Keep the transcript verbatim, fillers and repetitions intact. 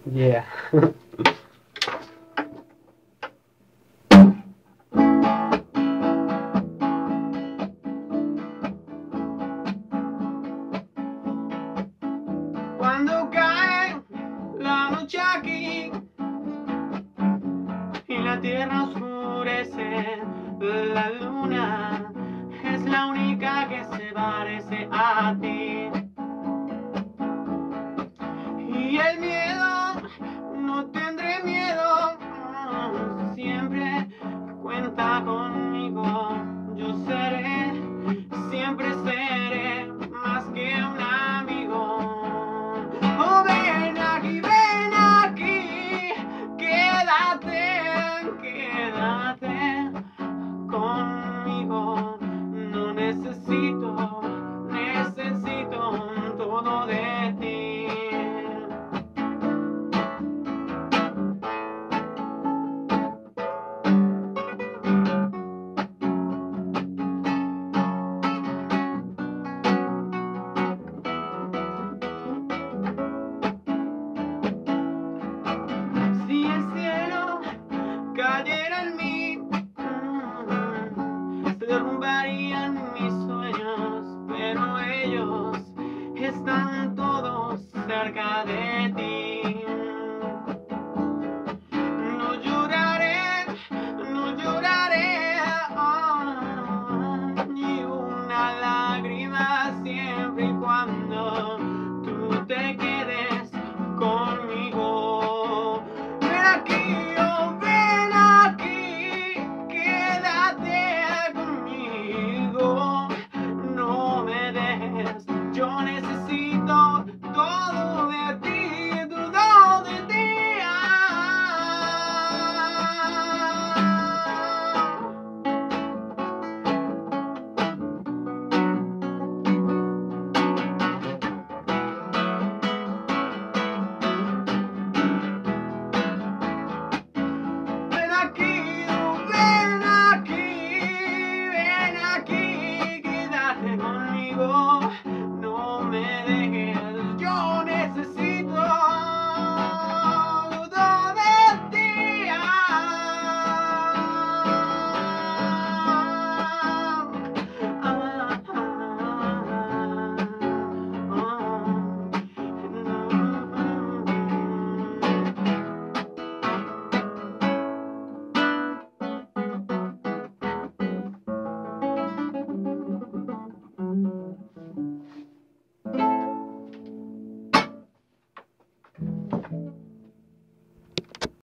Yeah. Cuando cae la noche aquí y la tierra oscurece, la luna es la única que se parece a ti. Y el miedo, no tendré miedo, siempre cuenta conmigo. Yo seré, siempre seré más que un amigo. Oh, ven aquí, ven aquí, quédate, quédate conmigo. No necesito, necesito todo de ti. Si el cielo cayera en mí, se derrumbarían mis sueños, pero ellos están todos cerca de